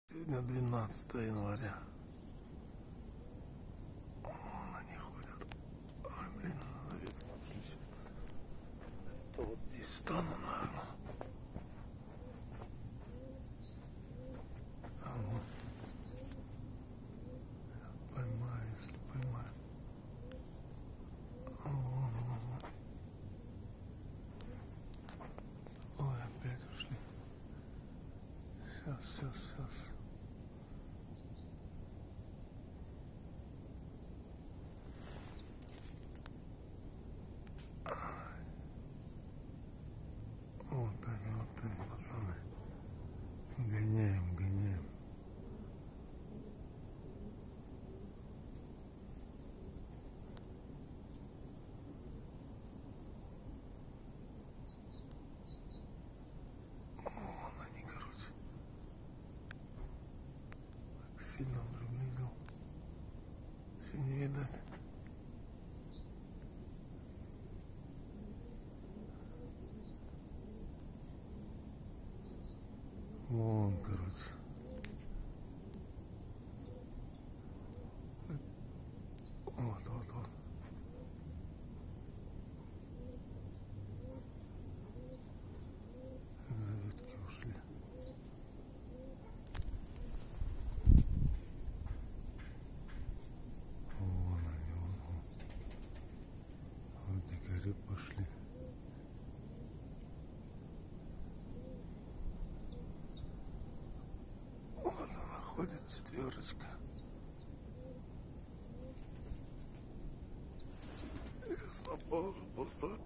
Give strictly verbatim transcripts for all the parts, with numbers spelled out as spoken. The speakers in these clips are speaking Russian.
Сегодня двенадцатое января. Вон они ходят. Ой, блин, надо ветку включить. То вот здесь стану, наверное. А вот. Поймаю, если поймаю. Вон, вон, вон. Ой, опять ушли. Сейчас, сейчас, сейчас. Вот они, вот они, пацаны. Гоняем, гоняем. Вон они, короче. Так сильно приблизил. Все не видать. Вон, короче. Вот, вот, вот. За ветки ушли. Вон они, вон, вон. Вот дикари пошли. Вот она ходит, четверочка. Сейчас на паузу поставлю.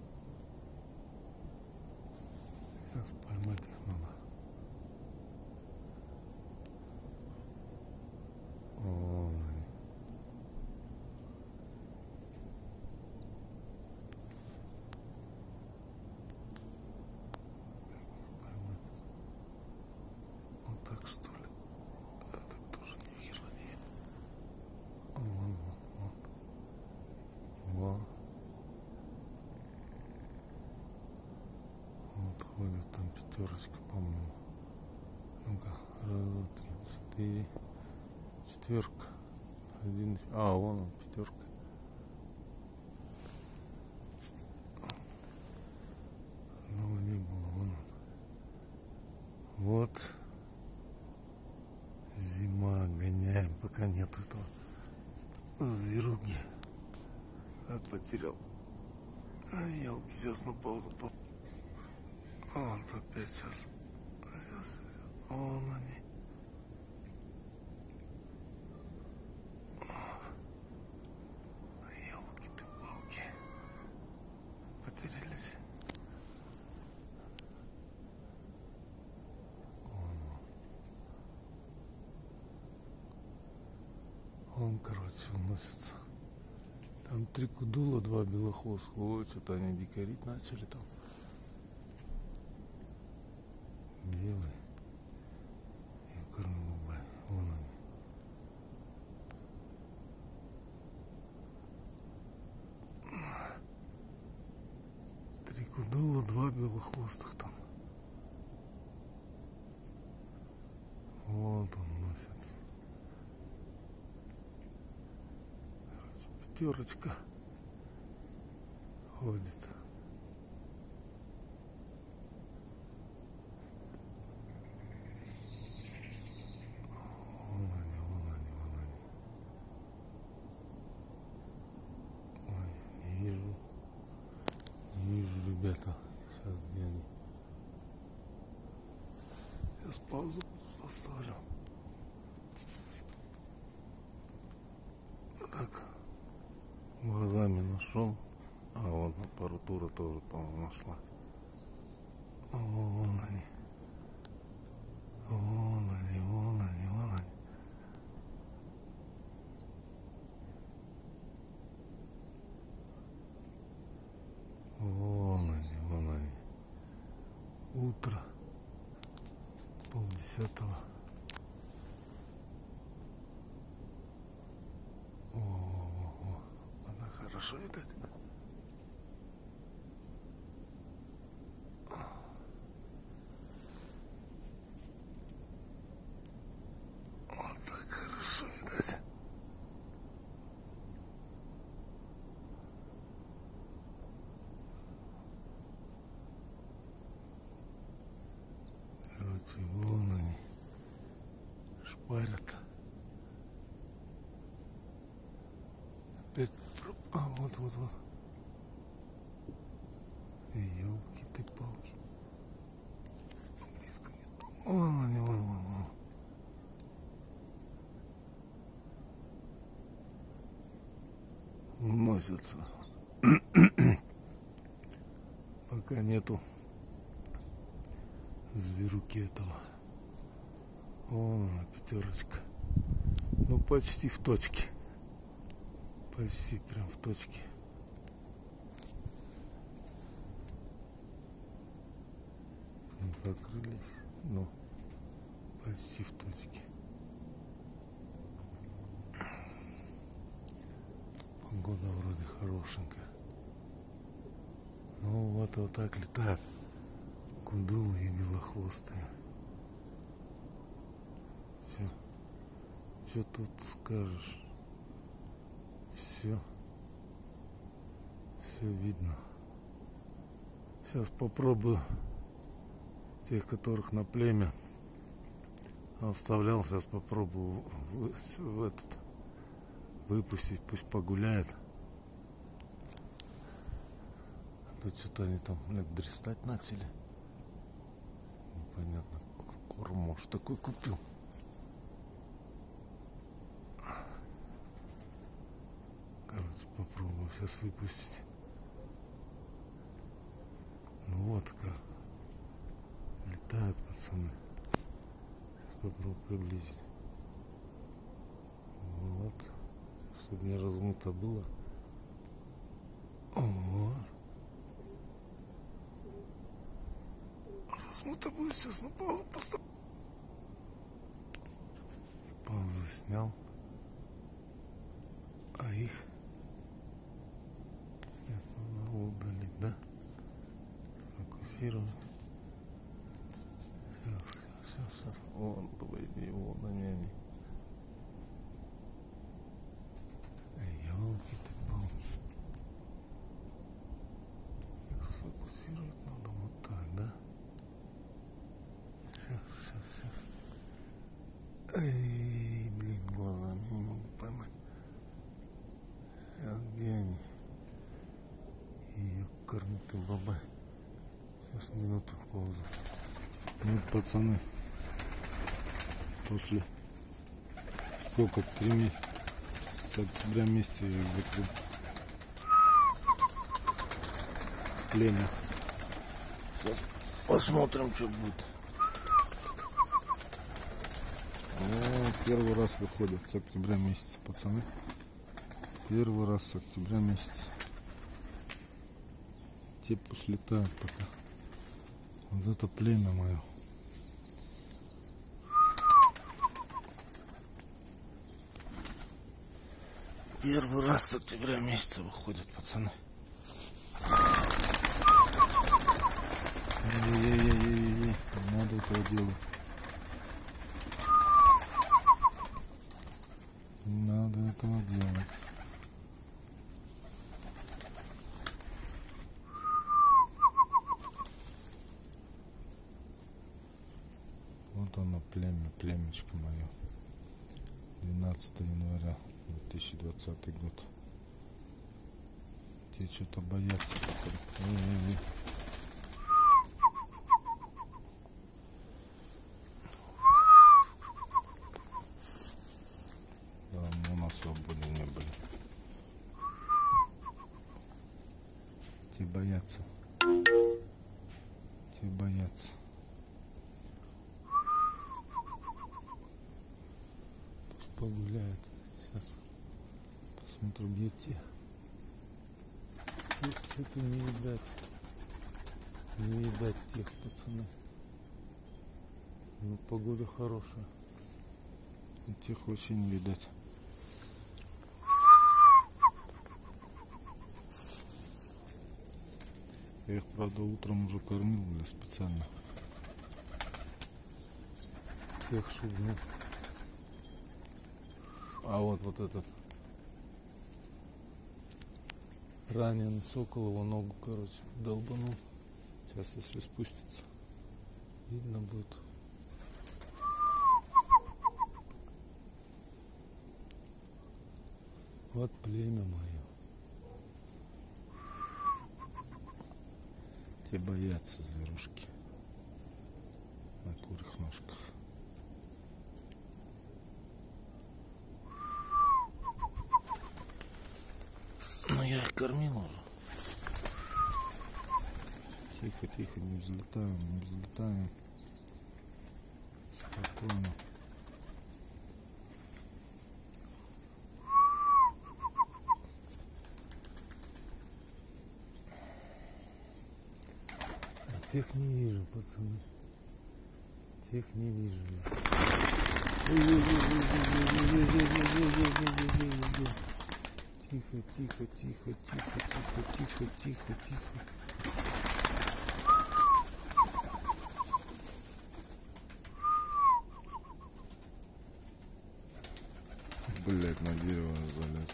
Сейчас поймать их надо. Вон они. Поймать. Вот так, что ли? Это тоже не вижу, не видно. Вон, вон, вон. Вон. Вот ходит там пятерочка, по-моему. Ну-ка, раз, два, три, четыре. Четверка. Один. А, вон он, пятерка. Одного не было, вон он. Вот. Зима, гоняем, пока нету этого зверуги. А, потерял. А, елки, сейчас на паузу. А, вот опять сейчас. Сейчас, сейчас. Вон они. Елки ты палки. Потерялись. Вон он. Он, короче, уносится. Там три кудула, два белохвостых. Ой, что-то они дикарить начали там. Где вы? Я кормлю, бай. Вон они. Три кудула, два белохвостых там. Вот он носится. Короче, пятерочка ходит. Вон они, вон они, вон они. Ой, не вижу. Не вижу, ребята. Сейчас где они? Сейчас паузу поставлю. Так. Глазами нашел. А вот аппаратура тоже, по-моему, нашла. О, вон они. Вон они, вон они, вон они. Вон они, вон они. Утро. Полдесятого. О, о, о. Она хорошо видать. Варят. Опять... А, вот, вот, вот. Ёлки ты палки. Близко нет. Вон они, вон, вон, вон. Носятся. Пока нету зверуки этого. Вон она, пятерочка. Ну почти в точке. Почти прям в точке. Не покрылись, но почти в точке. Погода вроде хорошенькая. Ну вот вот так летают кундулы и белохвостые. Все. Что тут скажешь? Все. Все видно. Сейчас попробую тех, которых на племя оставлял. Сейчас попробую в, в этот выпустить. Пусть погуляет. А то что-то они там блядь, дрестать начали. Непонятно. Корм, может, такой купил. Короче, попробую сейчас выпустить. Ну вот как летают пацаны. Сейчас попробую приблизить. Вот. Чтобы не размыто было. Вот. Размыто будет сейчас. Ну паузу поставь. Паузу снял. А их надо удалить, да? Фокусировать. Сейчас, сейчас, сейчас. Вон, по идее, вон они, они. Ёлки ты палки. Их сфокусировать надо вот так, да? Сейчас, сейчас, сейчас. Эй, блин, глазами не могу поймать. Сейчас, где они? Ее кормит и баба. Сейчас минуту паузу. Ну, пацаны, после сколько, три месяца, с октября месяца я их закрыл. Племя. Сейчас посмотрим, что будет. Ну, первый раз выходят с октября месяца, пацаны. Первый раз с октября месяца. Те пусть летают пока. Вот это племя мое. Первый раз с октября месяца выходят пацаны. Ей-ей-ей-ей-ей. Не надо этого делать. Не надо этого делать. Вот оно племя, племечко мое. двенадцатого января две тысячи двадцатый год. Те что-то боятся. Ой-ой-ой. Давно на свободе не были. Те боятся. Те боятся. Погуляет. Сейчас посмотрю, где те. Тех что-то не видать. Не видать тех, пацаны. Ну, погода хорошая. И тех вообще не видать. Я их, правда, утром уже кормил, бля, специально. Тех шубных. А вот вот этот раненый сокол его ногу, короче, долбанул. Сейчас, если спустится, видно будет. Вот племя мое. Те боятся зверушки на курьих ножках. Ну я их кормил уже. Тихо, тихо, не взлетаем, не взлетаем. Спокойно. А тех не вижу, пацаны. Тех не вижу я. Тихо, тихо, тихо, тихо, тихо, тихо, тихо, тихо. Блять, на дерево залез.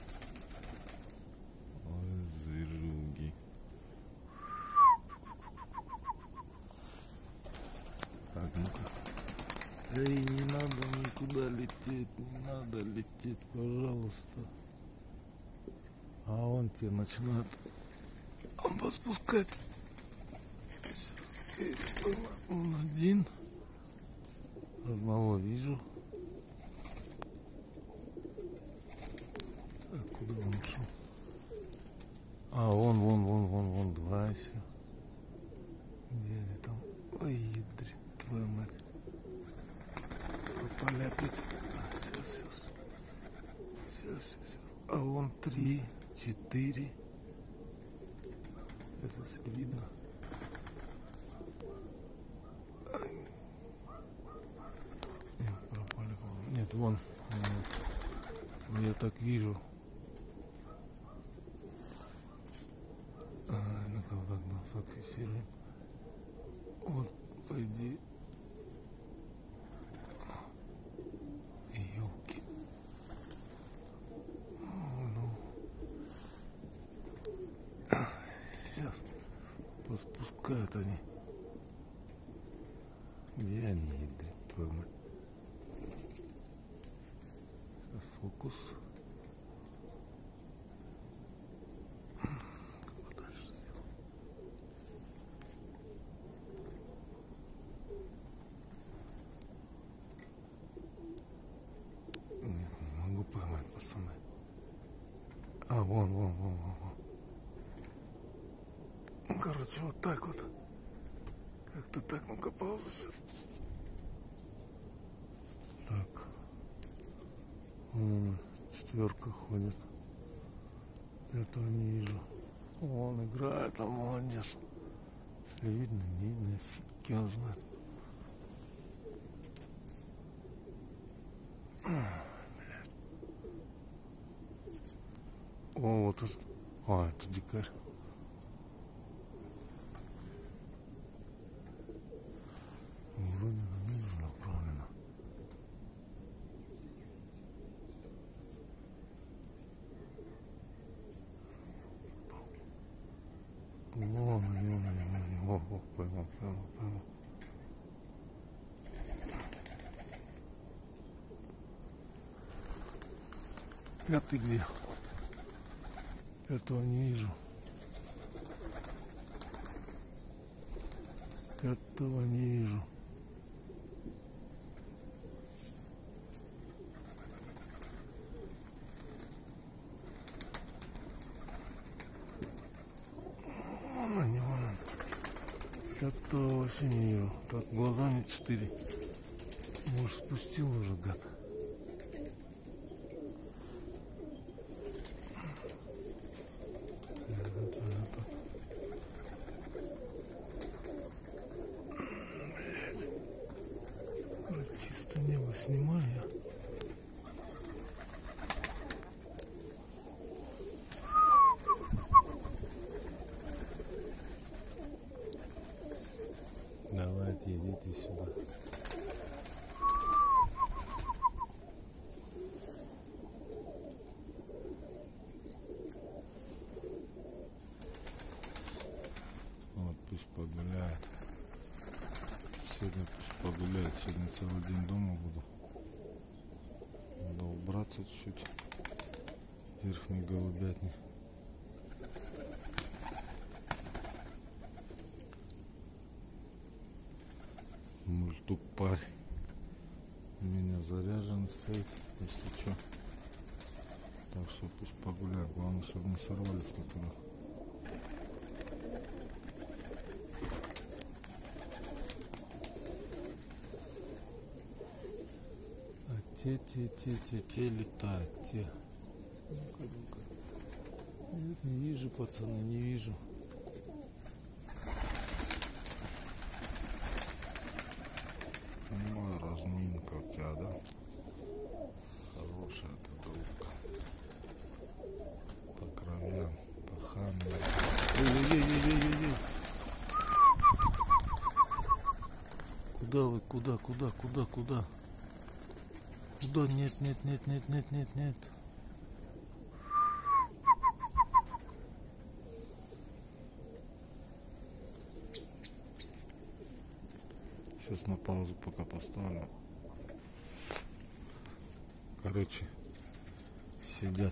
Ой, зверюги. Так, ну-ка. Эй, не надо никуда лететь, не надо лететь, пожалуйста. А он тебе начинает он подспускать. Он один. Одного вижу. А куда он ушел? А, вон, вон, вон, вон, вон, два еще. Где они там? Ой, ядрит, твою мать. Попали опять. А, сейчас, сейчас. Сейчас, сейчас, сейчас. А вон три, четыре. Это видно. Нет, пропали, по-моему. Нет, вон. Вон. Я так вижу. А, ну-ка, вот так нас фокусируем. Вот, по идее. Елки. Ну. Сейчас. Поспускают они. Где они, ядрит, твою мать? Сейчас фокус. Как дальше сделать? Нет, не могу поймать, пацаны. А, вон, вон, вон, вон, вон. Ну, короче, вот так вот. Как-то так, ну-ка, паузу все. Так. Вон четверка ходит. Этого не вижу. Он играет, там молодец. Если видно, не видно, фиг его знает. Блядь. О, вот это. А, это дикарь. Вроде на ниже направлено. Вон они, вон они, вон они. О, о, поймал, поймал, поймал. Пятый где? Пятого не вижу. Пятого не вижу. Вон они, вон они. Пятого вообще не вижу. Так, глазами четыре. Может, спустил уже, гад. Чисто небо снимаю я. Давайте, идите сюда. Вот пусть погуляет. Сегодня пусть погуляет. Сегодня целый день дома буду. Надо убраться чуть-чуть. верхней голубятни. Мультук парь у меня заряжен стоит, если что. Так что пусть погуляют, главное, чтобы не сорвались никуда. А те, те, те, те, те летают, те. Ну-ка, ну-ка. Нет, не вижу, пацаны, не вижу. Ну, разминка у тебя, да? Хорошая эта голубка. По кровям, по хамлям. Ой-ой-ой-ой-ой-ой. Куда вы, куда, куда, куда, куда? Куда? Нет, нет, нет, нет, нет, нет, нет. Сейчас на паузу пока поставлю. Короче, сидят.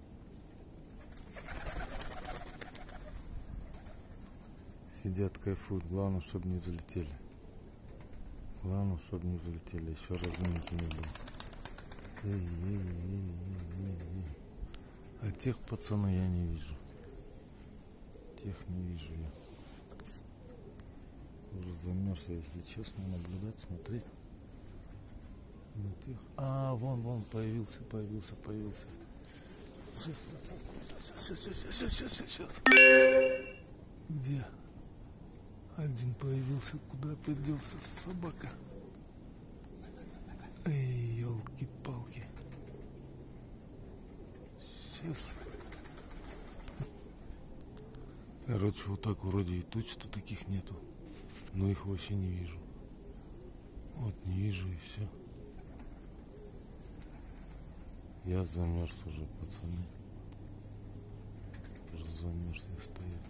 Сидят, кайфуют. Главное, чтобы не взлетели. Главное, чтобы не взлетели. Еще разминки не было. Эй, эй, эй, эй, эй. А тех, пацаны, я не вижу. Тех не вижу я. Уже замерз, если честно, наблюдать, смотреть. На тех. А, вон, вон, появился, появился, появился. Сейчас, сейчас, сейчас, сейчас, сейчас, сейчас. Где? Один появился, куда опять делся собака? Эй, елки-палки. Сейчас. Короче, вот так вроде и туч-то таких нету. Но их вообще не вижу. Вот не вижу и все. Я замерз уже, пацаны. Уже замерз, я стоят.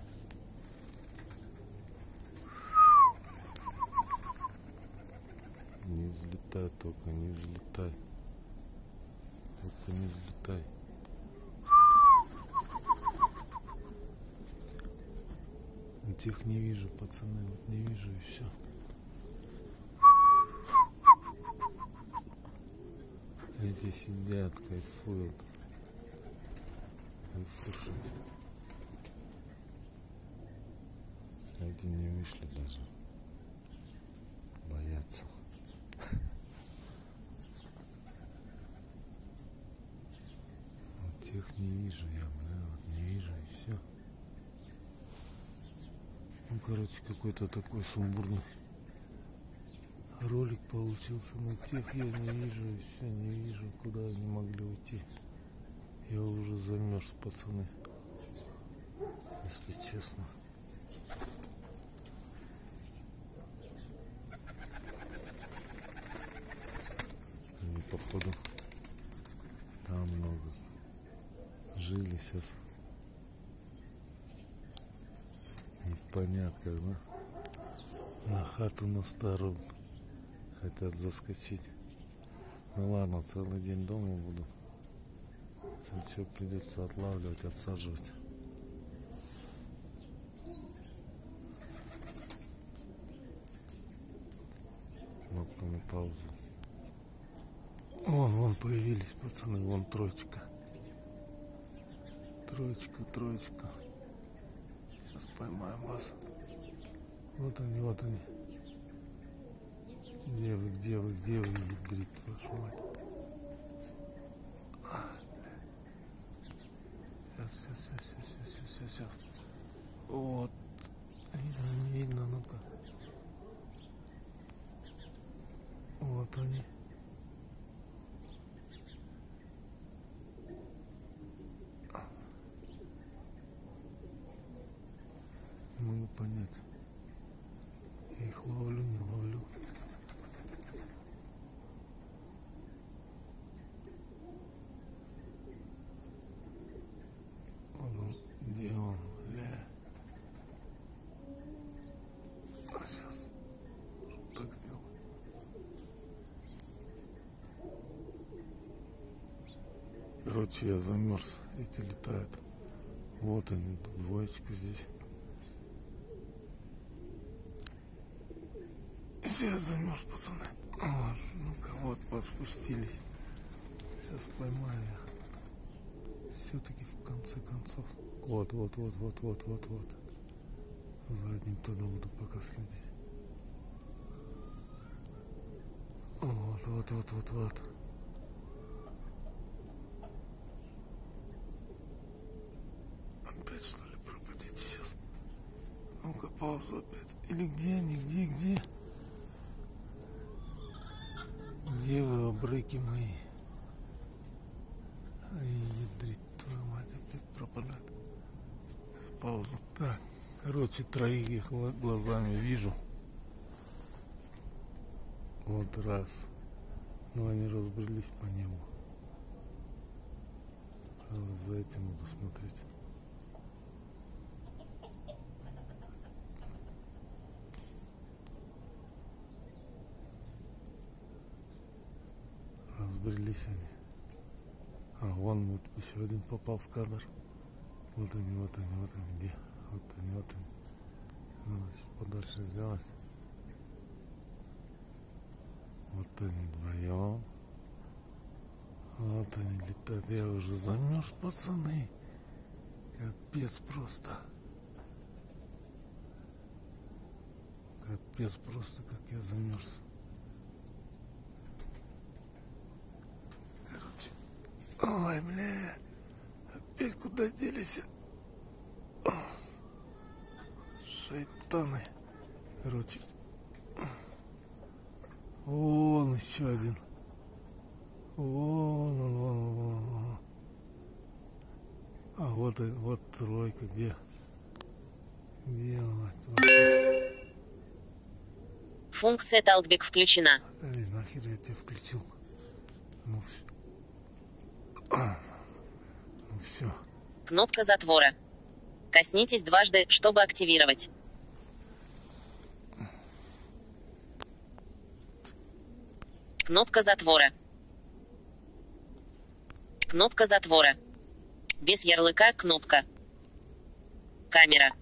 Не взлетай только, не взлетай. Только не взлетай. Тех не вижу, пацаны, вот не вижу и все. Эти сидят, кайфуют. Кайфуши. Эти не вышли даже. Боятся. Вот тех не вижу я, бля, вот не вижу и все. Ну, короче, какой-то такой сумбурный ролик получился, но тех я не вижу, и все, не вижу, куда они могли уйти. Я уже замерз, пацаны, если честно. Они, походу, там много жили сейчас. Не в понятках, да? На хату на старую хотят заскочить. Ну ладно, целый день дома буду. Если что, придется отлавливать, отсаживать. Кнопку на паузу. Вон, вон появились, пацаны, вон троечка. Троечка, троечка. Сейчас поймаем вас. Вот они, вот они. Где вы, где вы, где вы, ядрить, вашу мать. А, сейчас, сейчас, сейчас, сейчас, сейчас, сейчас, сейчас. Вот. Видно, не видно, ну-ка. Вот они. Не могу понять. Я их ловлю, не ловлю. Вон он, где он, ля. А сейчас. Что так сделать? Короче, я замерз. Эти летают. Вот они, двоечка здесь. Все, я замерз, пацаны. Вот, ну-ка, вот, подспустились. Сейчас поймаю я. Все-таки в конце концов. Вот, вот, вот, вот, вот, вот, вот. Задним туда буду пока следить. Вот, вот, вот, вот, вот. Опять что ли пропадите сейчас? Ну-ка, паузу опять. Или где они, где, где? Где вы, обрыки мои? Ай, ядрить твою мать, опять пропадает. Паузу. Так, короче, троих их глазами вижу. Вот раз. Но они разбрелись по небу. А вот за этим буду смотреть. Разбрелись они. А, вон вот еще один попал в кадр. Вот они, вот они, вот они, где? Вот они, вот они. Надо подальше сделать. Вот они вдвоем. Вот они летают. Я уже замерз, пацаны. Капец просто. Капец просто, как я замерз. Короче. Ой, бля. Опять куда делись? Шайтаны. Короче. Вон еще один. Вон он, вон он, вон он. А вот, вот тройка, где? Где он? Функция Talkback включена. Эй, нахер я тебя включил? Ну все. Ну все. Кнопка затвора. Коснитесь дважды, чтобы активировать. Кнопка затвора. Кнопка затвора. Без ярлыка кнопка. Камера.